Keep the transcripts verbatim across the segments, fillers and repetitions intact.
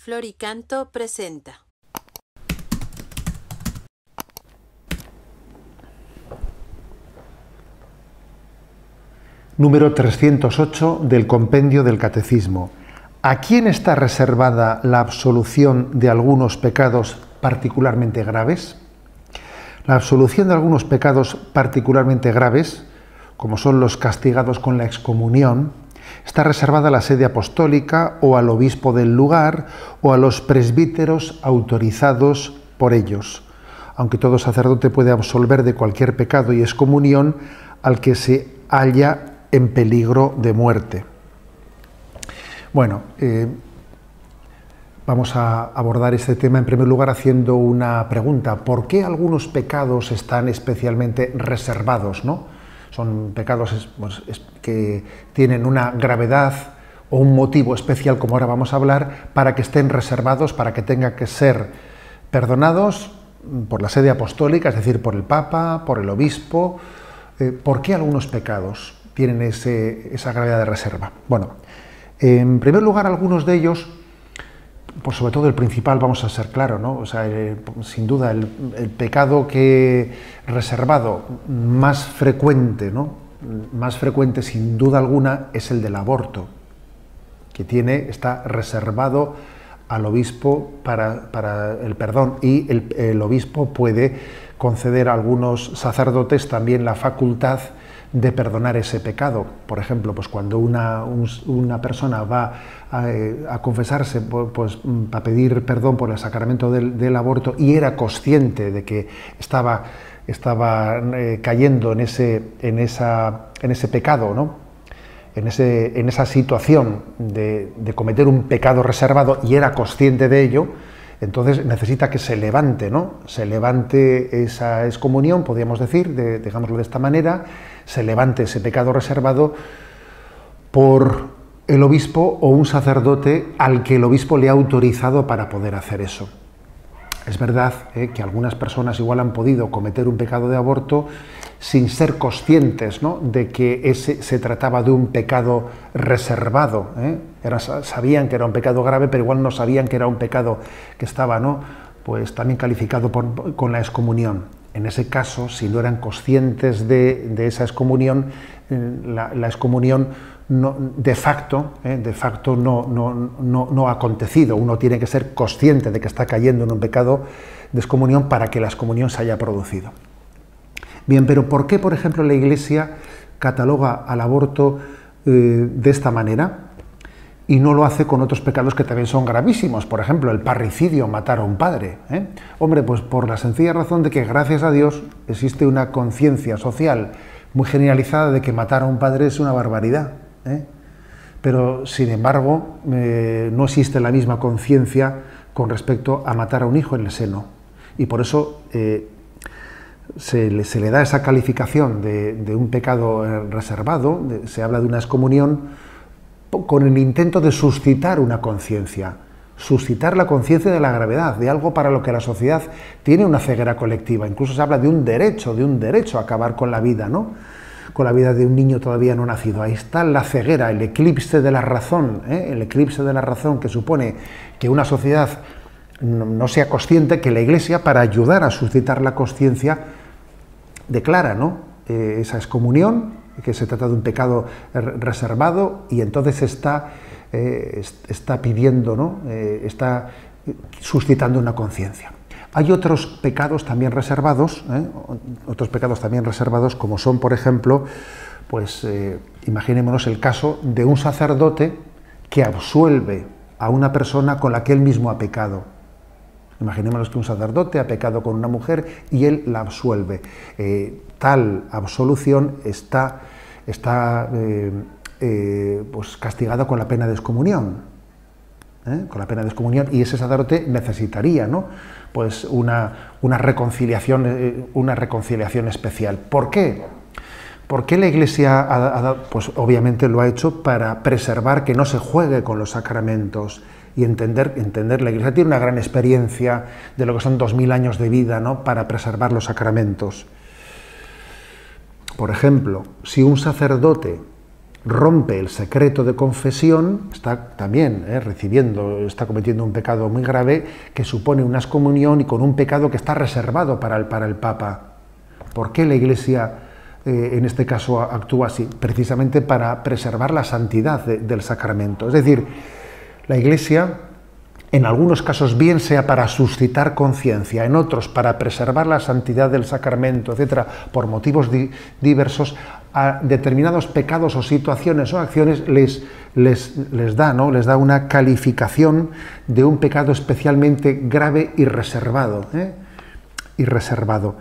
Floricanto presenta. Número trescientos ocho del Compendio del Catecismo. ¿A quién está reservada la absolución de algunos pecados particularmente graves? La absolución de algunos pecados particularmente graves, como son los castigados con la excomunión, está reservada a la sede apostólica o al obispo del lugar o a los presbíteros autorizados por ellos, aunque todo sacerdote puede absolver de cualquier pecado y excomunión al que se halla en peligro de muerte. Bueno, eh, vamos a abordar este tema en primer lugar haciendo una pregunta. ¿Por qué algunos pecados están especialmente reservados, ¿no? Son pecados pues, que tienen una gravedad o un motivo especial, como ahora vamos a hablar, para que estén reservados, para que tengan que ser perdonados por la sede apostólica, es decir, por el Papa, por el obispo. Eh, ¿Por qué algunos pecados tienen ese, esa gravedad de reserva? Bueno, en primer lugar, algunos de ellos, pues sobre todo el principal, vamos a ser claros, ¿no? O sea, eh, sin duda, el, el pecado que reservado más frecuente, ¿no? Más frecuente, sin duda alguna, es el del aborto, que tiene, está reservado al obispo para, para el perdón, y el, el obispo puede conceder a algunos sacerdotes también la facultad de perdonar ese pecado. Por ejemplo, pues cuando una, un, una persona va a, a confesarse pues, para pedir perdón por el sacramento del, del aborto y era consciente de que estaba, estaba eh, cayendo en ese, en, esa, en ese pecado, ¿no? en, ese, en esa situación de, de cometer un pecado reservado y era consciente de ello, entonces necesita que se levante, ¿no? Se levante esa excomunión, podríamos decir, de, digámoslo de esta manera, se levante ese pecado reservado por el obispo o un sacerdote al que el obispo le ha autorizado para poder hacer eso. Es verdad eh, que algunas personas igual han podido cometer un pecado de aborto sin ser conscientes, ¿no? de que ese se trataba de un pecado reservado. ¿eh? Era, sabían que era un pecado grave, pero igual no sabían que era un pecado que estaba, ¿no? pues también calificado por, con la excomunión. En ese caso, si no eran conscientes de, de esa excomunión, la, la excomunión no, de facto, eh, de facto no, no, no, no ha acontecido. Uno tiene que ser consciente de que está cayendo en un pecado de excomunión para que la excomunión se haya producido. Bien, pero ¿por qué, por ejemplo, la Iglesia cataloga al aborto eh, de esta manera y no lo hace con otros pecados que también son gravísimos? Por ejemplo, el parricidio, matar a un padre. ¿eh? Hombre, pues por la sencilla razón de que, gracias a Dios, existe una conciencia social muy generalizada de que matar a un padre es una barbaridad. ¿eh? Pero, sin embargo, eh, no existe la misma conciencia con respecto a matar a un hijo en el seno. Y por eso eh, se, le, se le da esa calificación de, de un pecado reservado, de, se habla de una excomunión, con el intento de suscitar una conciencia, suscitar la conciencia de la gravedad, de algo para lo que la sociedad tiene una ceguera colectiva. Incluso se habla de un derecho, de un derecho a acabar con la vida, ¿no? Con la vida de un niño todavía no nacido. Ahí está la ceguera, el eclipse de la razón, ¿eh? el eclipse de la razón que supone que una sociedad no, no sea consciente, que la Iglesia, para ayudar a suscitar la conciencia, declara, ¿no? eh, esa excomunión, que se trata de un pecado reservado, y entonces está, eh, está pidiendo, ¿no? eh, está suscitando una conciencia. Hay otros pecados también reservados, ¿eh? otros pecados también reservados, como son, por ejemplo, pues eh, imaginémonos el caso de un sacerdote que absuelve a una persona con la que él mismo ha pecado. Imaginémonos que un sacerdote ha pecado con una mujer y él la absuelve. Eh, tal absolución está, está eh, eh, pues castigada con la pena de excomunión. ¿eh? Con la pena de excomunión, y ese sacerdote necesitaría, ¿no? pues una, una, reconciliación, eh, una reconciliación especial. ¿Por qué? ¿Por qué la Iglesia ha, ha, pues obviamente lo ha hecho para preservar que no se juegue con los sacramentos? Y entender, entender, la Iglesia tiene una gran experiencia de lo que son dos mil años de vida, ¿no? para preservar los sacramentos. Por ejemplo, si un sacerdote rompe el secreto de confesión, está también eh, recibiendo, está cometiendo un pecado muy grave que supone una excomunión y con un pecado que está reservado para el, para el Papa. ¿Por qué la Iglesia eh, en este caso actúa así? Precisamente para preservar la santidad de, del sacramento. Es decir, la Iglesia, en algunos casos bien sea para suscitar conciencia, en otros para preservar la santidad del sacramento, etcétera, por motivos di diversos, a determinados pecados o situaciones o acciones les, les, les da, ¿no? les da una calificación de un pecado especialmente grave y reservado. ¿eh? Y reservado.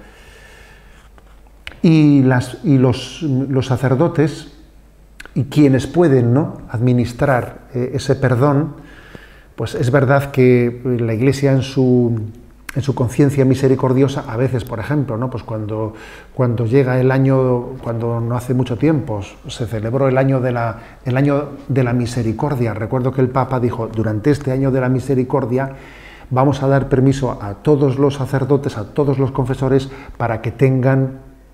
Y, las, y los, los sacerdotes y quienes pueden, ¿no? administrar eh, ese perdón, pues es verdad que la Iglesia en su, en su conciencia misericordiosa, a veces, por ejemplo, ¿no? pues cuando, cuando llega el año, cuando no hace mucho tiempo se celebró el año, de la, el año de la misericordia. Recuerdo que el Papa dijo, durante este año de la misericordia vamos a dar permiso a todos los sacerdotes, a todos los confesores, para que tengan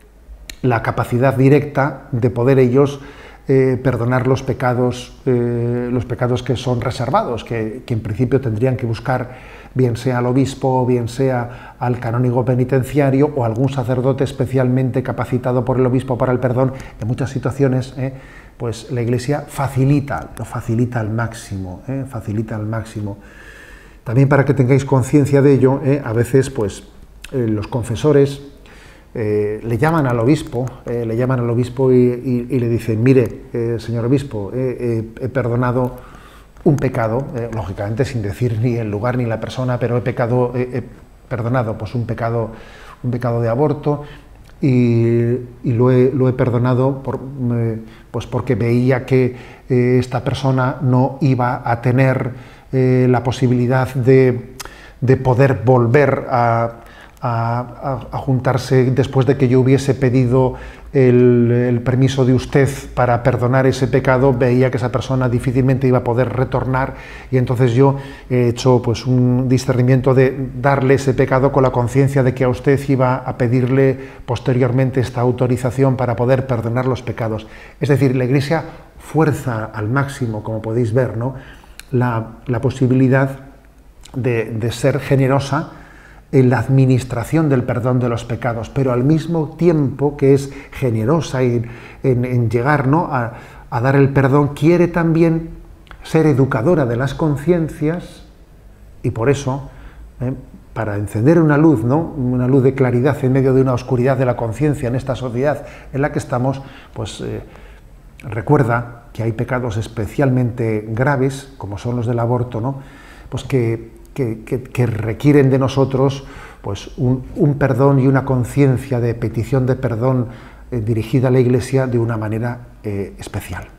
la capacidad directa de poder ellos Eh, perdonar los pecados, eh, los pecados que son reservados, que, que en principio tendrían que buscar, bien sea al obispo, bien sea al canónigo penitenciario o algún sacerdote especialmente capacitado por el obispo para el perdón. En muchas situaciones, eh, pues la Iglesia facilita, lo facilita al máximo, eh, facilita al máximo. También para que tengáis conciencia de ello, eh, a veces, pues eh, los confesores Eh, le llaman al obispo, eh, le llaman al obispo y, y, y le dicen, mire, eh, señor obispo, eh, eh, he perdonado un pecado, eh, lógicamente sin decir ni el lugar ni la persona, pero he pecado, eh, he perdonado pues un pecado, un pecado de aborto y, y lo, he, lo he perdonado por, eh, pues porque veía que eh, esta persona no iba a tener eh, la posibilidad de, de poder volver a A, a, a juntarse después de que yo hubiese pedido el, el permiso de usted para perdonar ese pecado. Veía que esa persona difícilmente iba a poder retornar y entonces yo he hecho pues un discernimiento de darle ese pecado con la conciencia de que a usted iba a pedirle posteriormente esta autorización para poder perdonar los pecados. Es decir, la Iglesia fuerza al máximo, como podéis ver, ¿no? la, la posibilidad de, de ser generosa en la administración del perdón de los pecados, pero al mismo tiempo que es generosa en, en, en llegar, ¿no? a, a dar el perdón, quiere también ser educadora de las conciencias y por eso, ¿eh? para encender una luz, ¿no? una luz de claridad en medio de una oscuridad de la conciencia en esta sociedad en la que estamos, pues eh, recuerda que hay pecados especialmente graves, como son los del aborto, ¿no? pues que Que, que, que requieren de nosotros pues, un, un perdón y una conciencia de petición de perdón eh, dirigida a la Iglesia de una manera eh, especial.